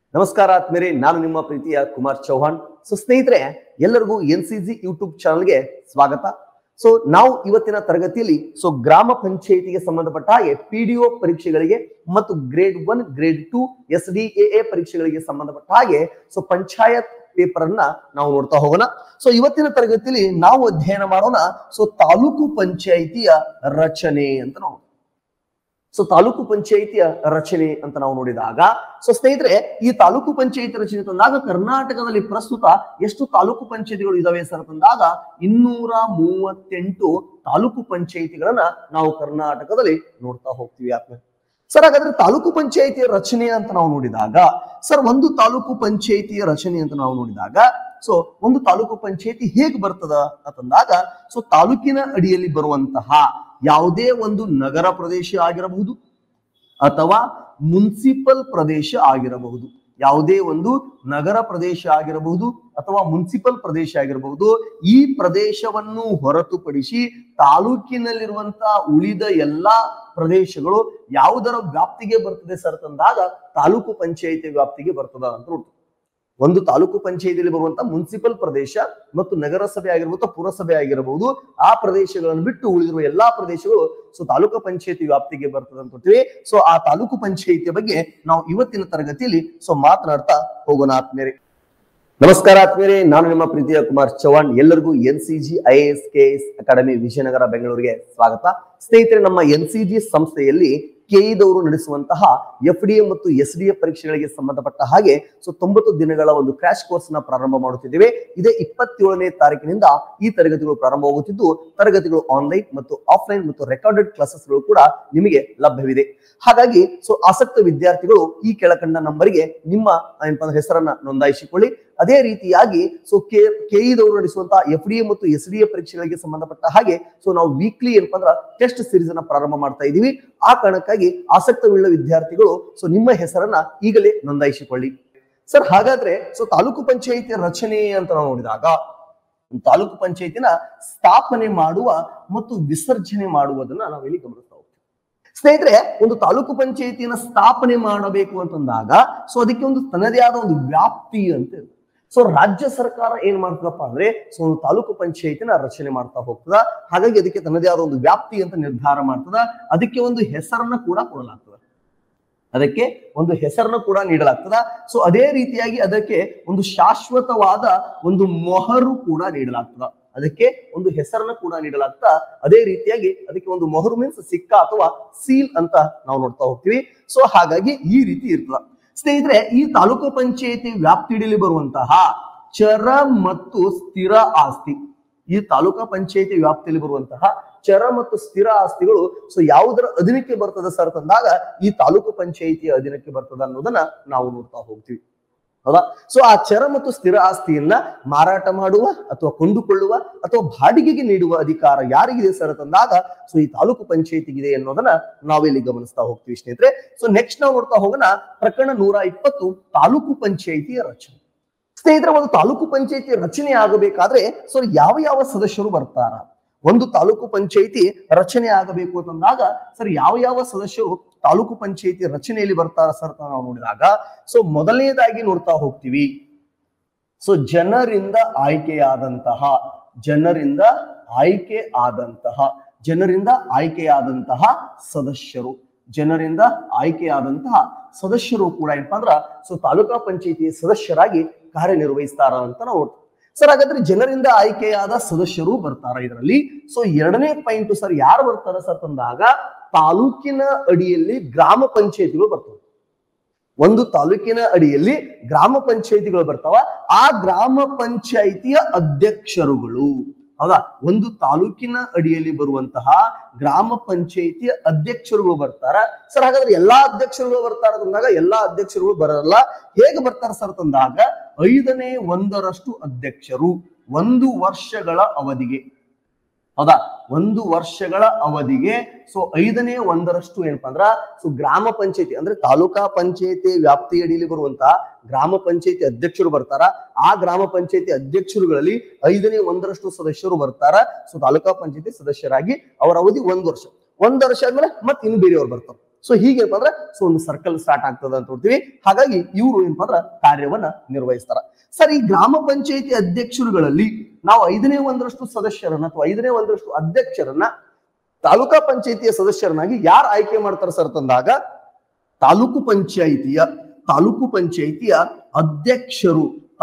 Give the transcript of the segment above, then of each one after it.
ನಮಸ್ಕಾರ ಆತ್ಮೀಯರೇ, ನಾನು ನಿಮ್ಮ ಪ್ರೀತಿಯ ಕುಮಾರ್ ಚೌಹಾಣ್. ಸ್ನೇಹಿತರೆ, ಎಲ್ಲರಿಗೂ NCG ಯೂಟ್ಯೂಬ್ ಚಾನಲ್ಗೆ ಸ್ವಾಗತ. ನಾವು ಇವತ್ತಿನ ತರಗತಿಯಲ್ಲಿ ಗ್ರಾಮ ಪಂಚಾಯಿತಿಗೆ ಸಂಬಂಧಪಟ್ಟ ಹಾಗೆ PDO ಪರೀಕ್ಷೆಗಳಿಗೆ ಮತ್ತು ಗ್ರೇಡ್ 1 ಗ್ರೇಡ್ 2 SDAA ಪರೀಕ್ಷೆಗಳಿಗೆ ಸಂಬಂಧಪಟ್ಟ ಹಾಗೆ ಪಂಚಾಯತ್ ಪೇಪರ್ ಅನ್ನ ನಾವು ನೋಡ್ತಾ ಹೋಗೋಣ. ಇವತ್ತಿನ ತರಗತಿಯಲ್ಲಿ ನಾವು ಅಧ್ಯಯನ ಮಾಡೋಣ ತಾಲೂಕು ಪಂಚಾಯಿತಿಯ ರಚನೆ ಅಂತ ನಾವು ತಾಲೂಕು ಪಂಚಾಯಿತಿಯ ರಚನೆ ಅಂತ ನಾವು ನೋಡಿದಾಗ ಸ್ನೇಹಿತರೆ, ಈ ತಾಲೂಕು ಪಂಚಾಯಿತಿ ರಚನೆ ತಂದಾಗ ಕರ್ನಾಟಕದಲ್ಲಿ ಪ್ರಸ್ತುತ ಎಷ್ಟು ತಾಲೂಕು ಪಂಚಾಯಿತಿಗಳು ಇದಾವೆ ಸರ್ ತಂದಾಗ 238 ತಾಲೂಕು ಪಂಚಾಯಿತಿಗಳನ್ನ ನಾವು ಕರ್ನಾಟಕದಲ್ಲಿ ನೋಡ್ತಾ ಹೋಗ್ತೀವಿ. ಸರ್, ಹಾಗಾದ್ರೆ ತಾಲೂಕು ಪಂಚಾಯಿತಿಯ ರಚನೆ ಅಂತ ನಾವು ನೋಡಿದಾಗ ಒಂದು ತಾಲೂಕು ಪಂಚಾಯಿತಿಯ ರಚನೆ ಅಂತ ನಾವು ನೋಡಿದಾಗ ಒಂದು ತಾಲೂಕು ಪಂಚಾಯಿತಿ ಹೇಗೆ ಬರ್ತದ ಅಂತಂದಾಗ ತಾಲೂಕಿನ ಅಡಿಯಲ್ಲಿ ಬರುವಂತಹ ಯಾವುದೇ ಒಂದು ನಗರ ಪ್ರದೇಶ ಆಗಿರಬಹುದು ಅಥವಾ ಮುನ್ಸಿಪಲ್ ಪ್ರದೇಶ ಆಗಿರಬಹುದು, ಯಾವುದೇ ಒಂದು ನಗರ ಪ್ರದೇಶ ಆಗಿರಬಹುದು ಅಥವಾ ಮುನ್ಸಿಪಲ್ ಪ್ರದೇಶ ಆಗಿರಬಹುದು, ಈ ಪ್ರದೇಶವನ್ನು ಹೊರತುಪಡಿಸಿ ತಾಲೂಕಿನಲ್ಲಿರುವಂತಹ ಉಳಿದ ಎಲ್ಲಾ ಪ್ರದೇಶಗಳು ಯಾವುದರ ವ್ಯಾಪ್ತಿಗೆ ಬರ್ತದೆ ಸರ್ ತಂದಾಗ ತಾಲೂಕು ಪಂಚಾಯಿತಿ ವ್ಯಾಪ್ತಿಗೆ ಬರ್ತದ ಅಂತ ನೋಡ್ತೀವಿ. ಒಂದು ತಾಲೂಕು ಪಂಚಾಯಿತಿಯಲ್ಲಿ ಬರುವಂತಹ ಮುನ್ಸಿಪಲ್ ಪ್ರದೇಶ ಮತ್ತು ನಗರಸಭೆ ಆಗಿರ್ಬೋದು, ಪುರಸಭೆ ಆಗಿರಬಹುದು, ಆ ಪ್ರದೇಶಗಳನ್ನು ಬಿಟ್ಟು ಉಳಿದಿರುವ ಎಲ್ಲಾ ಪ್ರದೇಶಗಳು ತಾಲೂಕು ಪಂಚಾಯಿತಿ ವ್ಯಾಪ್ತಿಗೆ ಬರ್ತದೆ ಅಂತ ಹೇಳ್ತೀವಿ. ಆ ತಾಲೂಕು ಪಂಚಾಯಿತಿಯ ಬಗ್ಗೆ ನಾವು ಇವತ್ತಿನ ತರಗತಿಯಲ್ಲಿ ಮಾತನಾಡ್ತಾ ಹೋಗೋಣ ಆತ್ಮೀಯರೇ. ನಮಸ್ಕಾರ ಆತ್ಮೀಯರೇ, ನಾನು ನಿಮ್ಮ ಪ್ರೀತಿಯ ಕುಮಾರ್ ಚೌಹಾಣ್. ಎಲ್ಲರಿಗೂ NCG IAS KS academy Vijayanagar ಬೆಂಗಳೂರಿಗೆ ಸ್ವಾಗತ. ಸ್ನೇಹಿತರೆ, ನಮ್ಮ NCG ಸಂಸ್ಥೆಯಲ್ಲಿ ಕೆಇದವರು ನಡೆಸುವಂತಹ FDA ಮತ್ತು SDA ಪರೀಕ್ಷೆಗಳಿಗೆ ಸಂಬಂಧಪಟ್ಟ ಹಾಗೆ 90 ದಿನಗಳ ಒಂದು ಕ್ರಾಶ್ ಕೋರ್ಸ್ ನ ಪ್ರಾರಂಭ ಮಾಡುತ್ತಿದ್ದೇವೆ. ಇದೇ 27ನೇ ತಾರೀಕಿನಿಂದ ಈ ತರಗತಿಗಳು ಪ್ರಾರಂಭವಾಗುತ್ತಿದ್ದು, ತರಗತಿಗಳು ಆನ್ಲೈನ್ ಮತ್ತು ಆಫ್ಲೈನ್ ಮತ್ತು ರೆಕಾರ್ಡೆಡ್ ಕ್ಲಾಸಸ್ಗಳು ಕೂಡ ನಿಮಗೆ ಲಭ್ಯವಿದೆ. ಹಾಗಾಗಿ ಆಸಕ್ತ ವಿದ್ಯಾರ್ಥಿಗಳು ಈ ಕೆಳಕಂಡ ನಂಬರ್ಗೆ ನಿಮ್ಮ ಹೆಸರನ್ನ ನೋಂದಾಯಿಸಿಕೊಳ್ಳಿ. ಅದೇ ರೀತಿಯಾಗಿ ಕೆಇದವರು ನಡೆಸುವಂತಹ FDA ಮತ್ತು SDA ಪರೀಕ್ಷೆಗಳಿಗೆ ಸಂಬಂಧಪಟ್ಟ ಹಾಗೆ ನಾವು ವೀಕ್ಲಿ ಟೆಸ್ಟ್ ಸೀರೀಸ್ ಅನ್ನ ಪ್ರಾರಂಭ ಮಾಡ್ತಾ ಇದೀವಿ. ಆ ಕಾರಣಕ್ಕಾಗಿ ಆಸಕ್ತವುಳ್ಳ ವಿದ್ಯಾರ್ಥಿಗಳು ನಿಮ್ಮ ಹೆಸರನ್ನ ಈಗಲೇ ನೋಂದಾಯಿಸಿಕೊಳ್ಳಿ. ಸರ್, ಹಾಗಾದ್ರೆ ತಾಲೂಕು ಪಂಚಾಯಿತಿಯ ರಚನೆ ಅಂತ ನಾವು ನೋಡಿದಾಗ ತಾಲೂಕು ಪಂಚಾಯಿತಿನ ಸ್ಥಾಪನೆ ಮಾಡುವ ಮತ್ತು ವಿಸರ್ಜನೆ ಮಾಡುವುದನ್ನ ನಾವಿಲ್ಲಿ ಗಮನಿಸ್ತಾ ಹೋಗ್ತೀವಿ. ಸ್ನೇಹಿತರೆ, ಒಂದು ತಾಲೂಕು ಪಂಚಾಯಿತಿಯನ್ನ ಸ್ಥಾಪನೆ ಮಾಡಬೇಕು ಅಂತಂದಾಗ ಅದಕ್ಕೆ ಒಂದು ತನ್ನದೇ ಆದ ಒಂದು ವ್ಯಾಪ್ತಿ ಅಂತ ಇರುತ್ತೆ. ರಾಜ್ಯ ಸರ್ಕಾರ ಏನ್ ಮಾಡ್ತದಪ್ಪ ಅಂದ್ರೆ ಒಂದು ತಾಲೂಕು ಪಂಚಾಯಿತಿನ ರಚನೆ ಮಾಡ್ತಾ ಹೋಗ್ತದ. ಹಾಗಾಗಿ ಅದಕ್ಕೆ ತನ್ನದೇ ಆದ ಒಂದು ವ್ಯಾಪ್ತಿ ಅಂತ ನಿರ್ಧಾರ ಮಾಡ್ತದ. ಅದಕ್ಕೆ ಒಂದು ಹೆಸರನ್ನ ಕೂಡ ಕೊಡಲಾಗ್ತದ, ಅದಕ್ಕೆ ಒಂದು ಹೆಸರನ್ನ ಕೂಡ ನೀಡಲಾಗ್ತದ. ಅದೇ ರೀತಿಯಾಗಿ ಅದಕ್ಕೆ ಒಂದು ಶಾಶ್ವತವಾದ ಒಂದು ಮೊಹರು ಕೂಡ ನೀಡಲಾಗ್ತದ, ಅದಕ್ಕೆ ಒಂದು ಹೆಸರನ್ನ ಕೂಡ ನೀಡಲಾಗ್ತದ. ಅದೇ ರೀತಿಯಾಗಿ ಅದಕ್ಕೆ ಒಂದು ಮೊಹರು ಮೀನ್ಸ್ ಸಿಕ್ಕ ಅಥವಾ ಸೀಲ್ ಅಂತ ನಾವು ನೋಡ್ತಾ ಹೋಗ್ತೀವಿ. ಹಾಗಾಗಿ ಈ ರೀತಿ ಇರ್ತದ. ಸ್ನೇಹಿತರೆ, ಈ ತಾಲೂಕು ಪಂಚಾಯಿತಿ ವ್ಯಾಪ್ತಿಯಲ್ಲಿ ಬರುವಂತಹ ಚರ ಮತ್ತು ಸ್ಥಿರ ಆಸ್ತಿ, ಈ ತಾಲೂಕು ಪಂಚಾಯಿತಿ ವ್ಯಾಪ್ತಿಯಲ್ಲಿ ಬರುವಂತಹ ಚರ ಮತ್ತು ಸ್ಥಿರ ಆಸ್ತಿಗಳು ಯಾವುದರ ಅಧೀನಕ್ಕೆ ಬರ್ತದೆ ಸರ್ ತಂದಾಗ ಈ ತಾಲೂಕು ಪಂಚಾಯಿತಿಯ ಅಧೀನಕ್ಕೆ ಬರ್ತದ ಅನ್ನೋದನ್ನ ನಾವು ನೋಡ್ತಾ ಹೋಗ್ತೀವಿ. ಹೌದಾ? ಆ ಚರ ಮತ್ತು ಸ್ಥಿರ ಆಸ್ತಿಯನ್ನ ಮಾರಾಟ ಮಾಡುವ ಅಥವಾ ಕೊಂಡುಕೊಳ್ಳುವ ಅಥವಾ ಬಾಡಿಗೆಗೆ ನೀಡುವ ಅಧಿಕಾರ ಯಾರಿಗಿದೆ ಸರ್ ತಂದಾಗ ಈ ತಾಲೂಕು ಪಂಚಾಯಿತಿಗಿದೆ ಅನ್ನೋದನ್ನ ನಾವಿಲ್ಲಿ ಗಮನಿಸ್ತಾ ಹೋಗ್ತೀವಿ ಸ್ನೇಹಿತರೆ. ನೆಕ್ಸ್ಟ್ ನಾವು ನೋಡ್ತಾ ಹೋಗೋಣ ಪ್ರಕರಣ 120 ತಾಲೂಕು ಪಂಚಾಯಿತಿಯ ರಚನೆ. ಸ್ನೇಹಿತರೆ, ಒಂದು ತಾಲೂಕು ಪಂಚಾಯಿತಿ ರಚನೆ ಆಗಬೇಕಾದ್ರೆ ಯಾವ ಯಾವ ಸದಸ್ಯರು ಬರ್ತಾರ? ಒಂದು ತಾಲೂಕು ಪಂಚಾಯಿತಿ ರಚನೆ ಆಗಬೇಕು ಅಂತಂದಾಗ ಯಾವ ಯಾವ ಸದಸ್ಯರು ತಾಲೂಕು ಪಂಚಾಯಿತಿ ರಚನೆಯಲ್ಲಿ ಬರ್ತಾರ ಸರ್ ಅಂತ ನಾವು ನೋಡಿದಾಗ ಮೊದಲನೇದಾಗಿ ನೋಡ್ತಾ ಹೋಗ್ತೀವಿ ಜನರಿಂದ ಆಯ್ಕೆಯಾದಂತಹ ಸದಸ್ಯರು, ಜನರಿಂದ ಆಯ್ಕೆಯಾದಂತಹ ಸದಸ್ಯರು ಕೂಡ ಏನಪ್ಪಾ ಅಂದ್ರ ತಾಲೂಕಾ ಪಂಚಾಯಿತಿ ಸದಸ್ಯರಾಗಿ ಕಾರ್ಯನಿರ್ವಹಿಸ್ತಾರ ಅಂತ ನಾವು ನೋಡ್ತೀವಿ. ಸರ್, ಹಾಗಾದ್ರೆ ಜನರಿಂದ ಆಯ್ಕೆಯಾದ ಸದಸ್ಯರು ಬರ್ತಾರ ಇದರಲ್ಲಿ. ಎರಡನೇ ಪಾಯಿಂಟ್ ಸರ್, ಯಾರು ಬರ್ತಾರ ಸರ್ ತಂದಾಗ ತಾಲೂಕಿನ ಅಡಿಯಲ್ಲಿ ಗ್ರಾಮ ಪಂಚಾಯಿತಿಗಳು ಬರ್ತವೆ. ಒಂದು ತಾಲೂಕಿನ ಅಡಿಯಲ್ಲಿ ಗ್ರಾಮ ಪಂಚಾಯಿತಿಗಳು ಬರ್ತಾವ. ಆ ಗ್ರಾಮ ಪಂಚಾಯಿತಿಯ ಅಧ್ಯಕ್ಷರುಗಳು, ಹೌದಾ, ಒಂದು ತಾಲೂಕಿನ ಅಡಿಯಲ್ಲಿ ಬರುವಂತಹ ಗ್ರಾಮ ಪಂಚಾಯಿತಿಯ ಅಧ್ಯಕ್ಷರುಗಳು ಬರ್ತಾರ. ಸರ್, ಹಾಗಾದ್ರೆ ಎಲ್ಲಾ ಅಧ್ಯಕ್ಷರುಗಳು ಬರ್ತಾರ ತಂದಾಗ ಎಲ್ಲಾ ಅಧ್ಯಕ್ಷರುಗಳು ಬರಲ್ಲ. ಹೇಗೆ ಬರ್ತಾರ ಸರ್ ತಂದಾಗ 1/5 ಅಧ್ಯಕ್ಷರು 1 ವರ್ಷಗಳ ಅವಧಿಗೆ, ಹೌದಾ, 1 ವರ್ಷಗಳ ಅವಧಿಗೆ 1/5 ಏನಪ್ಪಾ ಅಂದ್ರ ಗ್ರಾಮ ಪಂಚಾಯಿತಿ ಅಂದ್ರೆ ತಾಲೂಕಾ ಪಂಚಾಯಿತಿ ವ್ಯಾಪ್ತಿಯಡಿಯಲ್ಲಿ ಬರುವಂತಹ ಗ್ರಾಮ ಪಂಚಾಯಿತಿ ಅಧ್ಯಕ್ಷರು ಬರ್ತಾರ. ಆ ಗ್ರಾಮ ಪಂಚಾಯಿತಿ ಅಧ್ಯಕ್ಷರುಗಳಲ್ಲಿ 1/5 ಸದಸ್ಯರು ಬರ್ತಾರ. ತಾಲೂಕಾ ಪಂಚಾಯಿತಿ ಸದಸ್ಯರಾಗಿ ಅವರ ಅವಧಿ 1 ವರ್ಷ. 1 ವರ್ಷ ಆದ್ಮೇಲೆ ಮತ್ತೆ ಇನ್ನು ಬೇರೆಯವ್ರು ಬರ್ತಾರೆ. ಸೊ ಹೀಗೇನಪ್ಪ ಅಂದ್ರೆ ಸೊ ಒಂದು ಸರ್ಕಲ್ ಸ್ಟಾರ್ಟ್ ಆಗ್ತದ ಅಂತ ನೋಡ್ತೀವಿ. ಹಾಗಾಗಿ ಇವರು ಏನಪ್ಪಾ ಅಂದ್ರೆ ಕಾರ್ಯವನ್ನ ನಿರ್ವಹಿಸ್ತಾರ. ಸರ್, ಈ ಗ್ರಾಮ ಪಂಚಾಯತಿ ಅಧ್ಯಕ್ಷರುಗಳಲ್ಲಿ ನಾವು 5/1 ಸದಸ್ಯರನ್ನ ಅಥವಾ 5/1 ಅಧ್ಯಕ್ಷರನ್ನ ತಾಲೂಕಾ ಪಂಚಾಯತಿಯ ಸದಸ್ಯರನ್ನಾಗಿ ಯಾರು ಆಯ್ಕೆ ಮಾಡ್ತಾರೆ ಸರ್ ತಂದಾಗ ತಾಲೂಕು ಪಂಚಾಯಿತಿಯ ಅಧ್ಯಕ್ಷರು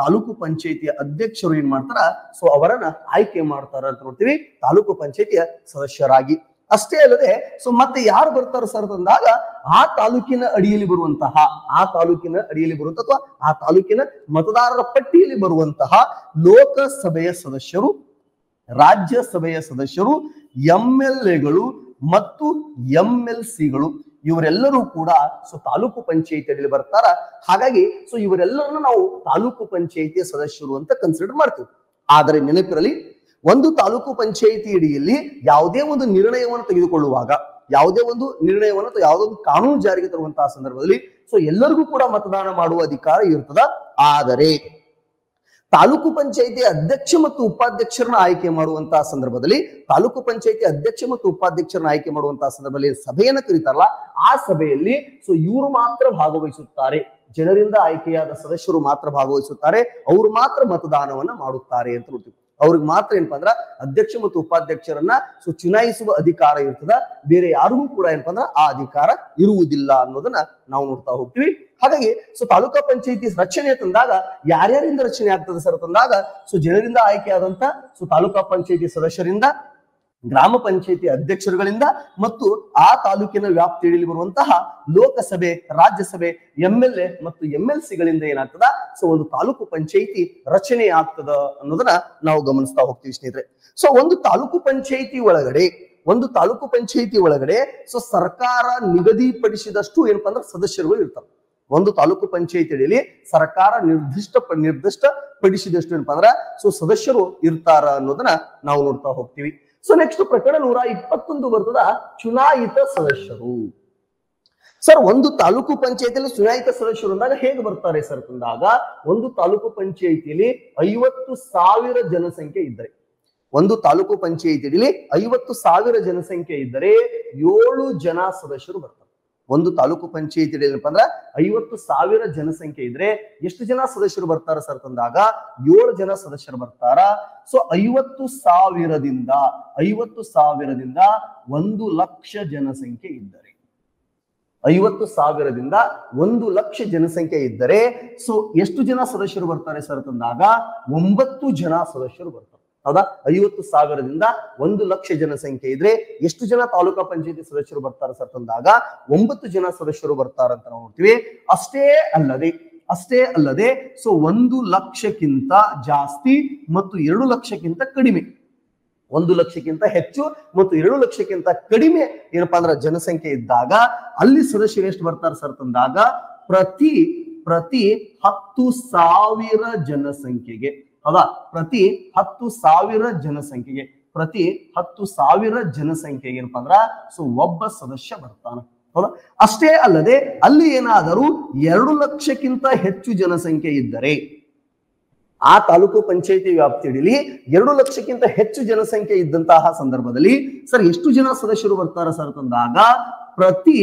ಏನ್ ಮಾಡ್ತಾರ ಸೊ ಅವರನ್ನ ಆಯ್ಕೆ ಮಾಡ್ತಾರ ಅಂತ ನೋಡ್ತೀವಿ ತಾಲೂಕು ಪಂಚಾಯತಿಯ ಸದಸ್ಯರಾಗಿ. ಅಷ್ಟೇ ಅಲ್ಲದೆ ಸೊ ಮತ್ತೆ ಯಾರು ಬರ್ತಾರೆ ಸರ್ ತಂದಾಗ ಆ ತಾಲೂಕಿನ ಅಡಿಯಲ್ಲಿ ಬರುವಂತಹ ಅಥವಾ ಆ ತಾಲೂಕಿನ ಮತದಾರರ ಪಟ್ಟಿಯಲ್ಲಿ ಬರುವಂತಹ ಲೋಕಸಭೆಯ ಸದಸ್ಯರು, ರಾಜ್ಯಸಭೆಯ ಸದಸ್ಯರು, ಎಂಎಲ್ಎಗಳು ಮತ್ತು ಎಂಎಲ್ಸಿಗಳು ಇವರೆಲ್ಲರೂ ಕೂಡ ಸೊ ತಾಲೂಕು ಪಂಚಾಯಿತಿಯಲ್ಲಿ ಬರ್ತಾರ. ಹಾಗಾಗಿ ಸೊ ಇವರೆಲ್ಲರನ್ನ ನಾವು ತಾಲೂಕು ಪಂಚಾಯಿತಿಯ ಸದಸ್ಯರು ಅಂತ ಕನ್ಸಿಡರ್ ಮಾಡ್ತೀವಿ. ಆದರೆ ನೆನಪಿರಲಿ, ಒಂದು ತಾಲೂಕು ಪಂಚಾಯಿತಿ ಅಡಿಯಲ್ಲಿ ಯಾವುದೇ ಒಂದು ನಿರ್ಣಯವನ್ನು ತೆಗೆದುಕೊಳ್ಳುವಾಗ, ಯಾವುದೇ ಒಂದು ಕಾನೂನು ಜಾರಿಗೆ ತರುವಂತಹ ಸಂದರ್ಭದಲ್ಲಿ ಸೊ ಎಲ್ಲರಿಗೂ ಕೂಡ ಮತದಾನ ಮಾಡುವ ಅಧಿಕಾರ ಇರ್ತದ. ಆದರೆ ತಾಲೂಕು ಪಂಚಾಯಿತಿ ಅಧ್ಯಕ್ಷ ಮತ್ತು ಉಪಾಧ್ಯಕ್ಷರನ್ನ ಆಯ್ಕೆ ಮಾಡುವಂತಹ ಸಂದರ್ಭದಲ್ಲಿ ಸಭೆಯನ್ನ ಕರೀತಾರಲ್ಲ, ಆ ಸಭೆಯಲ್ಲಿ ಸೊ ಇವರು ಮಾತ್ರ ಭಾಗವಹಿಸುತ್ತಾರೆ. ಜನರಿಂದ ಆಯ್ಕೆಯಾದ ಸದಸ್ಯರು ಮಾತ್ರ ಭಾಗವಹಿಸುತ್ತಾರೆ. ಅವರು ಮಾತ್ರ ಮತದಾನವನ್ನ ಮಾಡುತ್ತಾರೆ ಅಂತ ನೋಡ್ತೀವಿ. ಅವ್ರಿಗೆ ಮಾತ್ರ ಏನಪ್ಪಾ ಅಂದ್ರ ಅಧ್ಯಕ್ಷ ಮತ್ತು ಉಪಾಧ್ಯಕ್ಷರನ್ನ ಸೊ ಚುನಾಯಿಸುವ ಅಧಿಕಾರ ಇರ್ತದ. ಬೇರೆ ಯಾರಿಗೂ ಕೂಡ ಏನಪ್ಪಾ ಅಂದ್ರ ಆ ಅಧಿಕಾರ ಇರುವುದಿಲ್ಲ ಅನ್ನೋದನ್ನ ನಾವು ನೋಡ್ತಾ ಹೋಗ್ತೀವಿ. ಹಾಗಾಗಿ ಸೊ ತಾಲೂಕಾ ಪಂಚಾಯತಿ ರಚನೆ ತಂದಾಗ ಯಾರ್ಯಾರಿಂದ ರಚನೆ ಆಗ್ತದೆ ಸರ್ ತಂದಾಗ ಸೊ ಜನರಿಂದ ಆಯ್ಕೆಯಾದಂತ ಸೊ ತಾಲೂಕಾ ಪಂಚಾಯತಿ ಸದಸ್ಯರಿಂದ, ಗ್ರಾಮ ಪಂಚಾಯತಿ ಅಧ್ಯಕ್ಷರುಗಳಿಂದ ಮತ್ತು ಆ ತಾಲೂಕಿನ ವ್ಯಾಪ್ತಿಯಲ್ಲಿ ಬರುವಂತಹ ಲೋಕಸಭೆ, ರಾಜ್ಯಸಭೆ, ಎಂಎಲ್ಎ ಮತ್ತು ಎಂಎಲ್ಸಿಗಳಿಂದ ಏನಾಗ್ತದ ಸೊ ಒಂದು ತಾಲೂಕು ಪಂಚಾಯತಿ ರಚನೆ ಆಗ್ತದ ಅನ್ನೋದನ್ನ ನಾವು ಗಮನಿಸ್ತಾ ಹೋಗ್ತೀವಿ ಸ್ನೇಹಿತರೆ. ಸೊ ಒಂದು ತಾಲೂಕು ಪಂಚಾಯತಿ ಒಳಗಡೆ ಸೊ ಸರ್ಕಾರ ನಿಗದಿಪಡಿಸಿದಷ್ಟು ಏನಪ್ಪಾ ಅಂದ್ರೆ ಸದಸ್ಯರುಗಳು ಇರ್ತಾರೆ. ಒಂದು ತಾಲೂಕು ಪಂಚಾಯತಿಯಲ್ಲಿ ಸರ್ಕಾರ ನಿರ್ದಿಷ್ಟ ಪಡಿಸಿದಷ್ಟು ಏನಪ್ಪಾ ಅಂದ್ರ ಸೊ ಸದಸ್ಯರು ಇರ್ತಾರ ಅನ್ನೋದನ್ನ ನಾವು ನೋಡ್ತಾ ಹೋಗ್ತೀವಿ. ಸೊ ನೆಕ್ಸ್ಟ್ ಪ್ರಕರಣ 121 ಬರ್ತದ ಚುನಾಯಿತ ಸದಸ್ಯರು. ಸರ್, ಒಂದು ತಾಲೂಕು ಪಂಚಾಯತಿಯಲ್ಲಿ ಚುನಾಯಿತ ಸದಸ್ಯರು ಅಂದಾಗ ಹೇಗೆ ಬರ್ತಾರೆ ಸರ್ ತಂದಾಗ ಒಂದು ತಾಲೂಕು ಪಂಚಾಯತಿಯಲ್ಲಿ 50,000 ಜನಸಂಖ್ಯೆ ಇದ್ದರೆ, ಒಂದು ತಾಲೂಕು ಪಂಚಾಯತಿಯಲ್ಲಿ 50,000 ಜನಸಂಖ್ಯೆ ಇದ್ದರೆ 7 ಜನ ಸದಸ್ಯರು ಬರ್ತಾರೆ. ಒಂದು ತಾಲೂಕು ಪಂಚಾಯತಿಯಲ್ಲಿ ಏನಪ್ಪಾ ಅಂದ್ರ 50,000 ಜನಸಂಖ್ಯೆ ಇದ್ರೆ ಎಷ್ಟು ಜನ ಸದಸ್ಯರು ಬರ್ತಾರ ಸರ್ ತಂದಾಗ 7 ಜನ ಸದಸ್ಯರು ಬರ್ತಾರ. ಸೊ 50,000ದಿಂದ 1 ಲಕ್ಷ ಜನಸಂಖ್ಯೆ ಇದ್ದರೆ, 50,000ದಿಂದ 1 ಲಕ್ಷ ಜನಸಂಖ್ಯೆ ಇದ್ದರೆ ಸೊ ಎಷ್ಟು ಜನ ಸದಸ್ಯರು ಬರ್ತಾರೆ ಸರ್ ತಂದಾಗ 9 ಜನ ಸದಸ್ಯರು ಬರ್ತಾರೆ. ಹೌದಾ? 50,000ದಿಂದ 1 ಲಕ್ಷ ಜನಸಂಖ್ಯೆ ಇದ್ರೆ ಎಷ್ಟು ಜನ ತಾಲೂಕಾ ಪಂಚಾಯತಿ ಸದಸ್ಯರು ಬರ್ತಾರೆ ಸರ್ ತಂದಾಗ 9 ಜನ ಸದಸ್ಯರು ಬರ್ತಾರಂತ ನಾವು ನೋಡ್ತೀವಿ. ಅಷ್ಟೇ ಅಲ್ಲದೆ ಸೊ 1 ಲಕ್ಷಕ್ಕಿಂತ ಜಾಸ್ತಿ ಮತ್ತು 2 ಲಕ್ಷಕ್ಕಿಂತ ಕಡಿಮೆ, 1 ಲಕ್ಷಕ್ಕಿಂತ ಹೆಚ್ಚು ಮತ್ತು 2 ಲಕ್ಷಕ್ಕಿಂತ ಕಡಿಮೆ ಏನಪ್ಪಾ ಅಂದ್ರೆ ಜನಸಂಖ್ಯೆ ಇದ್ದಾಗ ಅಲ್ಲಿ ಸದಸ್ಯರು ಎಷ್ಟು ಬರ್ತಾರೆ ಸರ್ ತಂದಾಗ ಪ್ರತಿ 10,000 ಜನಸಂಖ್ಯೆಗೆ, ಹೌದಾ, ಪ್ರತಿ 10,000 ಜನಸಂಖ್ಯೆಗೆ ಏನಪ್ಪಾ ಅಂದ್ರ ಸೊ ಒಬ್ಬ ಸದಸ್ಯ ಬರ್ತಾನ. ಹೌದಾ? ಅಷ್ಟೇ ಅಲ್ಲದೆ ಅಲ್ಲಿ ಏನಾದರೂ 2 ಲಕ್ಷಕ್ಕಿಂತ ಹೆಚ್ಚು ಜನಸಂಖ್ಯೆ ಇದ್ದರೆ, ಆ ತಾಲೂಕು ಪಂಚಾಯತಿ ವ್ಯಾಪ್ತಿಯಲ್ಲಿ 2 ಲಕ್ಷಕ್ಕಿಂತ ಹೆಚ್ಚು ಜನಸಂಖ್ಯೆ ಇದ್ದಂತಹ ಸಂದರ್ಭದಲ್ಲಿ ಸರ್ ಎಷ್ಟು ಜನ ಸದಸ್ಯರು ಬರ್ತಾರ ಸರ್ ತಂದಾಗ ಪ್ರತಿ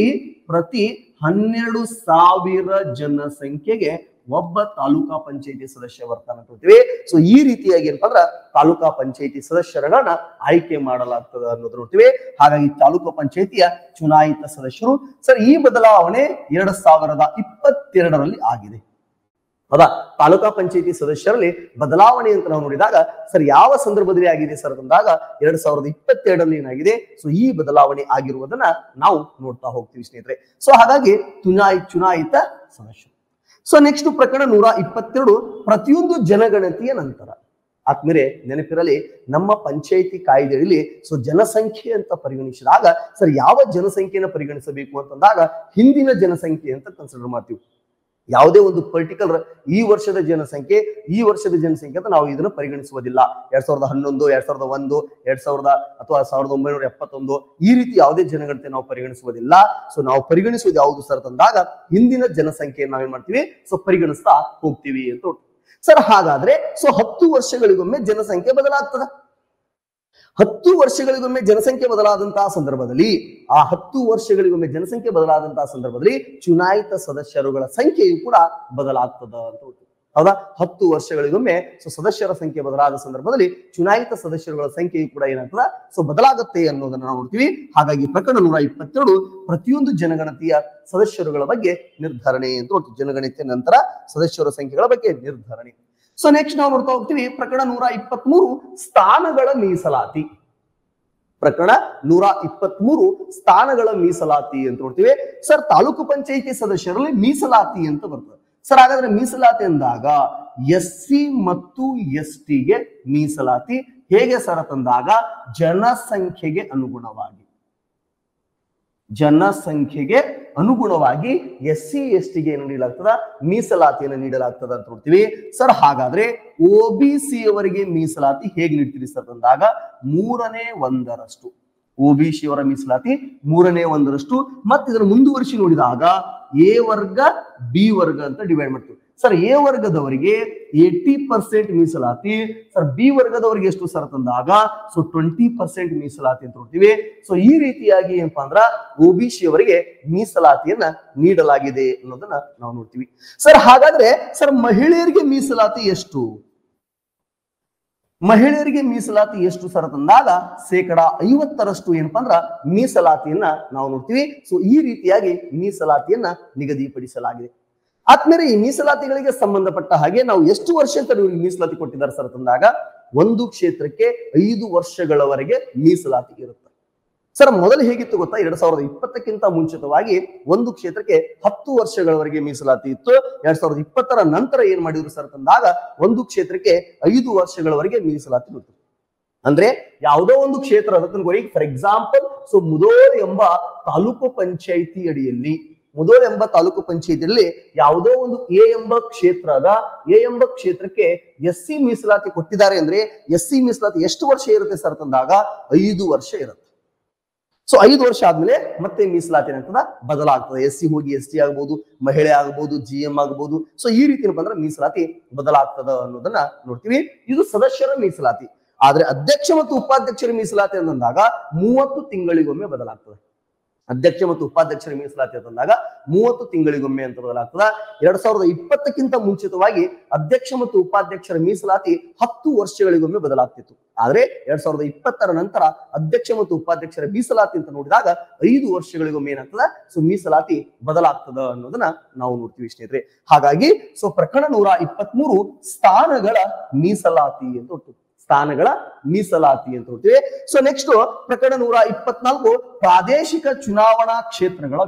12,000 ಜನಸಂಖ್ಯೆಗೆ ಒಬ್ಬ ತಾಲೂಕಾ ಪಂಚಾಯತಿ ಸದಸ್ಯ ಬರ್ತಾನೆ ಅಂತ ಹೇಳ್ತೀವಿ. ಸೊ ಈ ರೀತಿಯಾಗಿ ಏನಪ್ಪಾ ಅಂದ್ರ ತಾಲೂಕಾ ಪಂಚಾಯತಿ ಸದಸ್ಯರನ್ನ ಆಯ್ಕೆ ಮಾಡಲಾಗ್ತದೆ ಅನ್ನೋದು ನೋಡ್ತೀವಿ. ಹಾಗಾಗಿ ತಾಲೂಕು ಪಂಚಾಯತಿಯ ಚುನಾಯಿತ ಸದಸ್ಯರು. ಸರ್, ಈ ಬದಲಾವಣೆ 2022ರಲ್ಲಿ ಆಗಿದೆ. ಹೌದಾ? ತಾಲೂಕಾ ಪಂಚಾಯತಿ ಸದಸ್ಯರಲ್ಲಿ ಬದಲಾವಣೆ ಅಂತ ನಾವು ನೋಡಿದಾಗ ಸರ್ ಯಾವ ಸಂದರ್ಭದಲ್ಲಿ ಆಗಿದೆ ಸರ್ ಅಂದಾಗ 2022ರಲ್ಲಿ ಏನಾಗಿದೆ ಸೊ ಈ ಬದಲಾವಣೆ ಆಗಿರುವುದನ್ನ ನಾವು ನೋಡ್ತಾ ಹೋಗ್ತೀವಿ ಸ್ನೇಹಿತರೆ. ಸೊ ಹಾಗಾಗಿ ಚುನಾಯಿತ ಸದಸ್ಯರು. ಸೊ ನೆಕ್ಸ್ಟ್ ಪ್ರಕರಣ 122 ಪ್ರತಿಯೊಂದು ಜನಗಣತಿಯ ನಂತರ. ಆತ್ಮೀಯರೇ, ನೆನಪಿರಲಿ, ನಮ್ಮ ಪಂಚಾಯಿತಿ ಕಾಯ್ದೆಯಲ್ಲಿ ಸೊ ಜನಸಂಖ್ಯೆ ಅಂತ ಪರಿಗಣಿಸಿದಾಗ ಸರ್ ಯಾವ ಜನಸಂಖ್ಯೆಯನ್ನು ಪರಿಗಣಿಸಬೇಕು ಅಂತಂದಾಗ ಹಿಂದಿನ ಜನಸಂಖ್ಯೆ ಅಂತ ಕನ್ಸಿಡರ್ ಮಾಡ್ತೀವಿ. ಯಾವುದೇ ಒಂದು ಪರ್ಟಿಕ್ಯುಲರ್ ಈ ವರ್ಷದ ಜನಸಂಖ್ಯೆ ಅಂತ ನಾವು ಇದನ್ನ ಪರಿಗಣಿಸುವುದಿಲ್ಲ. 2011, 2001, 2000 ಅಥವಾ 1971 ಈ ರೀತಿ ಯಾವುದೇ ಜನಗಣತಿ ನಾವು ಪರಿಗಣಿಸುವುದಿಲ್ಲ. ಸೊ ನಾವು ಪರಿಗಣಿಸುವುದು ಯಾವುದು ಸರ್ ತಂದಾಗ ಹಿಂದಿನ ಜನಸಂಖ್ಯೆಯನ್ನು ನಾವೇನ್ ಮಾಡ್ತೀವಿ ಸೊ ಪರಿಗಣಿಸ್ತಾ ಹೋಗ್ತೀವಿ ಅಂತ. ಸರ್, ಹಾಗಾದ್ರೆ ಸೊ 10 ವರ್ಷಗಳಿಗೊಮ್ಮೆ ಜನಸಂಖ್ಯೆ ಬದಲಾಗ್ತದ. 10 ವರ್ಷಗಳಿಗೊಮ್ಮೆ ಜನಸಂಖ್ಯೆ ಬದಲಾದಂತಹ ಸಂದರ್ಭದಲ್ಲಿ ಆ 10 ವರ್ಷಗಳಿಗೊಮ್ಮೆ ಜನಸಂಖ್ಯೆ ಬದಲಾದಂತಹ ಸಂದರ್ಭದಲ್ಲಿ ಚುನಾಯಿತ ಸದಸ್ಯರುಗಳ ಸಂಖ್ಯೆಯು ಕೂಡ ಬದಲಾಗ್ತದ ಅಂತ ಹೇಳ್ತೀವಿ. ಹೌದಾ? 10 ವರ್ಷಗಳಿಗೊಮ್ಮೆ ಸದಸ್ಯರ ಸಂಖ್ಯೆ ಬದಲಾದ ಸಂದರ್ಭದಲ್ಲಿ ಚುನಾಯಿತ ಸದಸ್ಯರುಗಳ ಸಂಖ್ಯೆಯು ಕೂಡ ಏನಾಗ್ತದ ಬದಲಾಗುತ್ತೆ ಅನ್ನೋದನ್ನ ನಾವು ನೋಡ್ತೀವಿ. ಹಾಗಾಗಿ ಪ್ರಕರಣ 122 ಪ್ರತಿಯೊಂದು ಜನಗಣತಿಯ ಸದಸ್ಯರುಗಳ ಬಗ್ಗೆ ನಿರ್ಧರಣೆ ಅಂತ ಹೇಳ್ತೀವಿ. ಜನಗಣತಿಯ ನಂತರ ಸದಸ್ಯರ ಸಂಖ್ಯೆಗಳ ಬಗ್ಗೆ ನಿರ್ಧರಣೆ. ಸೊ ನೆಕ್ಸ್ಟ್ ನಾವು ನೋಡ್ತಾ ಹೋಗ್ತೀವಿ ಪ್ರಕರಣ 123 ಸ್ಥಾನಗಳ ಮೀಸಲಾತಿ. ಪ್ರಕರಣ 123 ಸ್ಥಾನಗಳ ಮೀಸಲಾತಿ ಅಂತ ನೋಡ್ತೀವಿ. ಸರ್, ತಾಲೂಕು ಪಂಚಾಯಿತಿ ಸದಸ್ಯರಲ್ಲಿ ಮೀಸಲಾತಿ ಅಂತ ಬರ್ತದೆ. ಸರ್, ಹಾಗಾದ್ರೆ ಮೀಸಲಾತಿ ಅಂದಾಗ SC ಮತ್ತು ST ಗೆ ಮೀಸಲಾತಿ ಹೇಗೆ ಸರ್ ಅಂತಂದಾಗ ಜನಸಂಖ್ಯೆಗೆ ಅನುಗುಣವಾಗಿ SC ST ಗೆ ಏನು ನೀಡಲಾಗ್ತದ ಮೀಸಲಾತಿಯನ್ನು ನೀಡಲಾಗ್ತದ ಅಂತ ನೋಡ್ತೀವಿ. ಸರ್, ಹಾಗಾದ್ರೆ OBC ಅವರಿಗೆ ಮೀಸಲಾತಿ ಹೇಗೆ ನೀಡ್ತೀರಿ ಸರ್ ಅಂದಾಗ 1/3 OBC ಅವರ ಮೀಸಲಾತಿ 1/3. ಮತ್ತೆ ಇದನ್ನು ಮುಂದುವರಿಸಿ ನೋಡಿದಾಗ A ವರ್ಗ B ವರ್ಗ ಅಂತ ಡಿವೈಡ್ ಮಾಡ್ತೀವಿ. ಸರ್, A ವರ್ಗದವರಿಗೆ 80% ಮೀಸಲಾತಿ. ಸರ್, B ವರ್ಗದವರಿಗೆ ಎಷ್ಟು ಸರ್ ಅಂತಂದಾಗ 20% ಮೀಸಲಾತಿ ಅಂತ ನೋಡ್ತೀವಿ. ಸೊ ಈ ರೀತಿಯಾಗಿ ಏನಪ್ಪಾ ಅಂದ್ರ OBC ಅವರಿಗೆ ಮೀಸಲಾತಿಯನ್ನ ನೀಡಲಾಗಿದೆ ಅನ್ನೋದನ್ನ ನಾವು ನೋಡ್ತೀವಿ. ಸರ್, ಹಾಗಾದ್ರೆ ಸರ್ ಮಹಿಳೆಯರಿಗೆ ಮೀಸಲಾತಿ ಎಷ್ಟು? ಮಹಿಳೆಯರಿಗೆ ಮೀಸಲಾತಿ ಎಷ್ಟು ಸರ್ ಅಂತಂದಾಗ 50% ಏನಪ್ಪಾ ಅಂದ್ರ ಮೀಸಲಾತಿಯನ್ನ ನಾವು ನೋಡ್ತೀವಿ. ಸೊ ಈ ರೀತಿಯಾಗಿ ಮೀಸಲಾತಿಯನ್ನ ನಿಗದಿಪಡಿಸಲಾಗಿದೆ. ಆದ್ಮೇಲೆ ಈ ಮೀಸಲಾತಿಗಳಿಗೆ ಸಂಬಂಧಪಟ್ಟ ಹಾಗೆ ನಾವು ಎಷ್ಟು ವರ್ಷ ಅಂತ ಇವ್ರಿಗೆ ಮೀಸಲಾತಿ ಕೊಟ್ಟಿದ್ದಾರೆ ಸರ್ ಅಂತಂದಾಗ ಒಂದು ಕ್ಷೇತ್ರಕ್ಕೆ 5 ವರ್ಷಗಳವರೆಗೆ ಮೀಸಲಾತಿ ಇರುತ್ತೆ. ಸರ್, ಮೊದಲು ಹೇಗಿತ್ತು ಗೊತ್ತಾ? 2020ಕ್ಕಿಂತ ಮುಂಚಿತವಾಗಿ ಒಂದು ಕ್ಷೇತ್ರಕ್ಕೆ 10 ವರ್ಷಗಳವರೆಗೆ ಮೀಸಲಾತಿ ಇತ್ತು. 2020ರ ನಂತರ ಏನ್ ಮಾಡಿದ್ರು ಸರ್ ಅಂತಂದಾಗ ಒಂದು ಕ್ಷೇತ್ರಕ್ಕೆ 5 ವರ್ಷಗಳವರೆಗೆ ಮೀಸಲಾತಿ ಇತ್ತು. ಅಂದ್ರೆ ಯಾವುದೋ ಒಂದು ಕ್ಷೇತ್ರ ಫಾರ್ ಎಕ್ಸಾಂಪಲ್ ಮುಧೋಳ್ ಎಂಬ ತಾಲೂಕು ಪಂಚಾಯಿತಿ ಅಡಿಯಲ್ಲಿ ಯಾವುದೋ ಒಂದು ಎ ಎಂಬ ಕ್ಷೇತ್ರಕ್ಕೆ SC ಮೀಸಲಾತಿ ಕೊಟ್ಟಿದ್ದಾರೆ ಅಂದ್ರೆ SC ಮೀಸಲಾತಿ ಎಷ್ಟು ವರ್ಷ ಇರುತ್ತೆ ಸರ್ ಅಂತಂದಾಗ 5 ವರ್ಷ ಇರುತ್ತೆ. ಸೊ 5 ವರ್ಷ ಆದ್ಮೇಲೆ ಮತ್ತೆ ಮೀಸಲಾತಿ ಏನಾಗ್ತದ ಬದಲಾಗ್ತದೆ. SC ಹೋಗಿ ST ಆಗ್ಬಹುದು, ಮಹಿಳೆ ಆಗ್ಬಹುದು, GM ಆಗ್ಬಹುದು. ಸೊ ಈ ರೀತಿ ಏನಪ್ಪಾ ಮೀಸಲಾತಿ ಬದಲಾಗ್ತದ ಅನ್ನೋದನ್ನ ನೋಡ್ತೀವಿ. ಇದು ಸದಸ್ಯರ ಮೀಸಲಾತಿ. ಆದ್ರೆ ಅಧ್ಯಕ್ಷ ಮತ್ತು ಉಪಾಧ್ಯಕ್ಷರ ಮೀಸಲಾತಿ ಅಂತಂದಾಗ 30 ತಿಂಗಳಿಗೊಮ್ಮೆ ಬದಲಾಗ್ತದೆ. ಅಧ್ಯಕ್ಷ ಮತ್ತು ಉಪಾಧ್ಯಕ್ಷರ ಮೀಸಲಾತಿ ಅಂತಂದಾಗ 30 ತಿಂಗಳಿಗೊಮ್ಮೆ ಅಂತ ಬದಲಾಗ್ತದ. 2020ಕ್ಕಿಂತ ಮುಂಚಿತವಾಗಿ ಅಧ್ಯಕ್ಷ ಮತ್ತು ಉಪಾಧ್ಯಕ್ಷರ ಮೀಸಲಾತಿ 10 ವರ್ಷಗಳಿಗೊಮ್ಮೆ ಬದಲಾಗ್ತಿತ್ತು. ಆದ್ರೆ 2020ರ ನಂತರ ಅಧ್ಯಕ್ಷ ಮತ್ತು ಉಪಾಧ್ಯಕ್ಷರ ಮೀಸಲಾತಿ ಅಂತ ನೋಡಿದಾಗ 5 ವರ್ಷಗಳಿಗೊಮ್ಮೆ ಏನಾಗ್ತದ ಮೀಸಲಾತಿ ಬದಲಾಗ್ತದ ಅನ್ನೋದನ್ನ ನಾವು ನೋಡ್ತೀವಿ ಸ್ನೇಹಿತರೆ. ಹಾಗಾಗಿ ಪ್ರಕರಣ 123 ಸ್ಥಾನಗಳ ಮೀಸಲಾತಿ ಅಂತ ಹೇಳ್ತೀವಿ. ಸೊ ನೆಕ್ಸ್ಟ್ ಪ್ರಕರಣ 124 ಪ್ರಾದೇಶಿಕ ಚುನಾವಣಾ ಕ್ಷೇತ್ರಗಳ